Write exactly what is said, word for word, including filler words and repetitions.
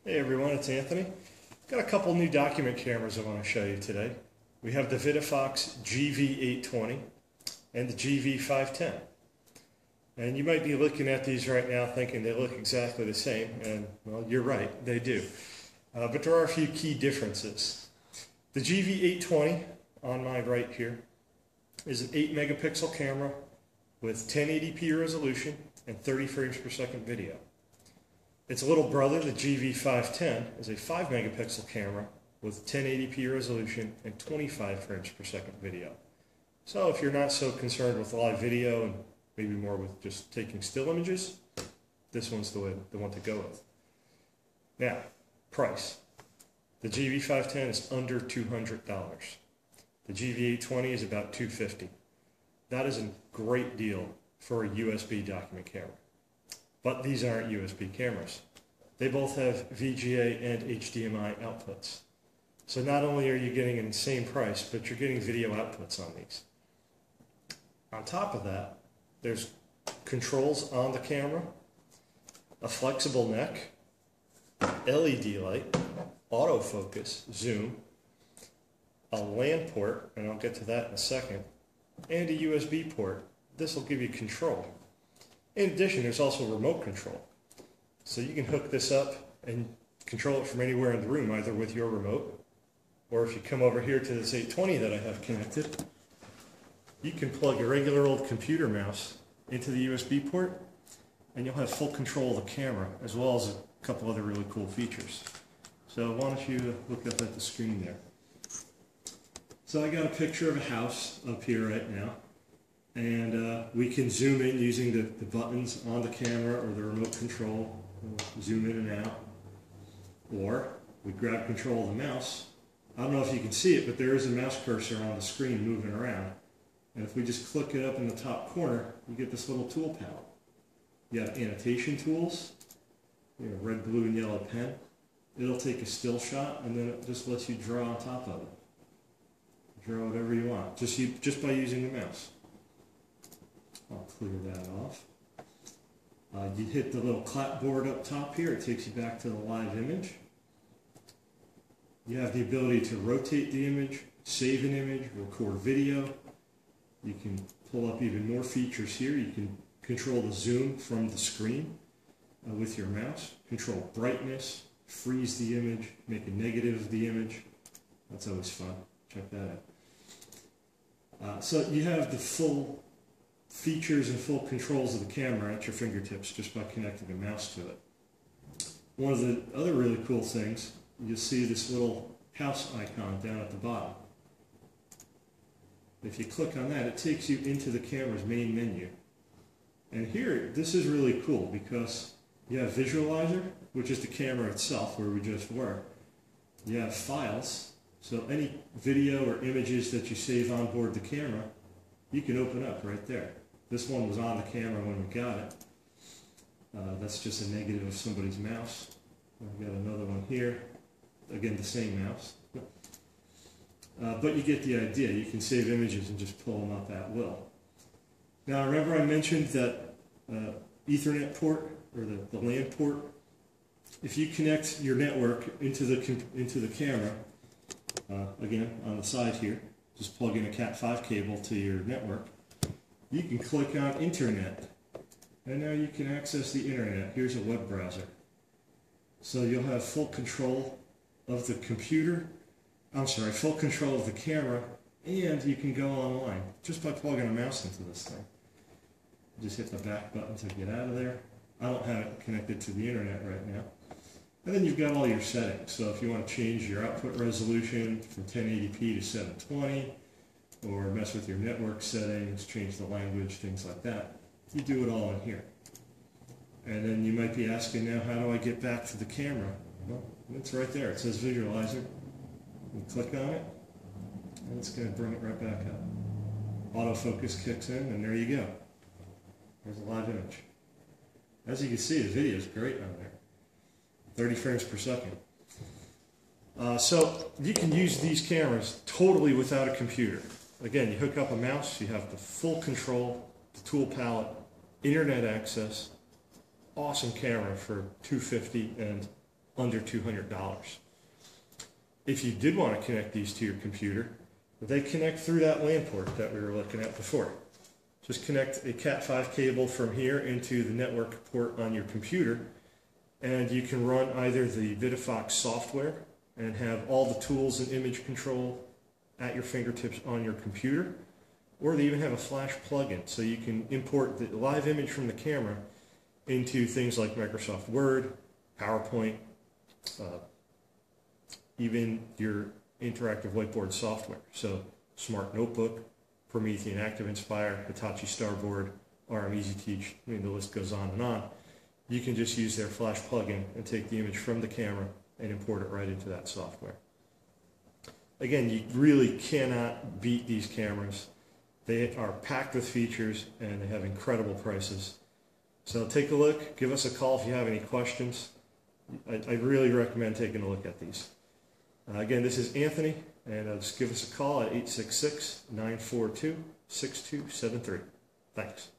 Hey everyone, it's Anthony. Got a couple new document cameras I want to show you today. We have the Vidifox G V eight twenty and the G V five ten. And you might be looking at these right now thinking they look exactly the same, and well, you're right, they do. Uh, but there are a few key differences. The G V eight twenty on my right here is an eight megapixel camera with ten eighty p resolution and thirty frames per second video. Its little brother, the G V five ten, is a five megapixel camera with ten eighty p resolution and twenty-five frames per second video. So if you're not so concerned with live video and maybe more with just taking still images, this one's the, way, the one to go with. Now, price. The G V five ten is under two hundred dollars. The G V eight twenty is about two hundred fifty dollars. That is a great deal for a U S B document camera. But these aren't U S B cameras. They both have V G A and H D M I outputs. So not only are you getting an insane price, but you're getting video outputs on these. On top of that, there's controls on the camera, a flexible neck, L E D light, autofocus, zoom, a LAN port, and I'll get to that in a second, and a U S B port. This will give you control. In addition, there's also remote control. So you can hook this up and control it from anywhere in the room, either with your remote, or if you come over here to this eight twenty that I have connected, you can plug a regular old computer mouse into the U S B port, and you'll have full control of the camera, as well as a couple other really cool features. So why don't you look up at the screen there. So I got a picture of a house up here right now. And uh, we can zoom in using the, the buttons on the camera or the remote control. We'll zoom in and out. Or we grab control of the mouse. I don't know if you can see it, but there is a mouse cursor on the screen moving around. And if we just click it up in the top corner, you get this little tool palette. You have annotation tools, you know, red, blue, and yellow pen. It'll take a still shot, and then it just lets you draw on top of it. Draw whatever you want, just, you, just by using the mouse. I'll clear that off. Uh, you hit the little clapboard up top here. It takes you back to the live image. You have the ability to rotate the image, save an image, record video. You can pull up even more features here. You can control the zoom from the screen uh, with your mouse, control brightness, freeze the image, make a negative of the image. That's always fun. Check that out. Uh, so you have the full features and full controls of the camera at your fingertips just by connecting a mouse to it. One of the other really cool things, you'll see this little house icon down at the bottom. If you click on that, it takes you into the camera's main menu. And here, this is really cool because you have Visualizer, which is the camera itself where we just were. You have Files, so any video or images that you save on board the camera, you can open up right there. This one was on the camera when we got it. Uh, that's just a negative of somebody's mouse. We've got another one here. Again, the same mouse. Uh, but you get the idea. You can save images and just pull them up at will. Now, remember I mentioned that uh, Ethernet port, or the, the LAN port? If you connect your network into the, into the camera, uh, again, on the side here, just plug in a cat five cable to your network. You can click on Internet, and now you can access the Internet. Here's a web browser. So you'll have full control of the computer, I'm sorry, full control of the camera, and you can go online just by plugging a mouse into this thing. Just hit the back button to get out of there. I don't have it connected to the Internet right now. And then you've got all your settings. So if you want to change your output resolution from ten eighty p to seven twenty, or mess with your network settings, change the language, things like that, you do it all in here. And then you might be asking now, how do I get back to the camera? Well, it's right there. It says Visualizer. You click on it, and it's going to bring it right back up. Autofocus kicks in, and there you go. There's a live image. As you can see, the video is great on there. thirty frames per second. Uh, so you can use these cameras totally without a computer. Again, you hook up a mouse, you have the full control, the tool palette, internet access, awesome camera for two hundred fifty dollars, and under two hundred dollars. If you did want to connect these to your computer, they connect through that LAN port that we were looking at before. Just connect a cat five cable from here into the network port on your computer, and you can run either the Vidifox software and have all the tools and image control at your fingertips on your computer, or they even have a flash plugin, so you can import the live image from the camera into things like Microsoft Word, PowerPoint, uh, even your interactive whiteboard software. So Smart Notebook, Promethean ActivInspire, Hitachi Starboard, R M Easy Teach, I mean the list goes on and on. You can just use their flash plugin and take the image from the camera and import it right into that software. Again, you really cannot beat these cameras. They are packed with features and they have incredible prices. So take a look, give us a call if you have any questions. I, I really recommend taking a look at these. Uh, again, this is Anthony, and uh, just give us a call at eight six six, nine four two, six two seven three. Thanks.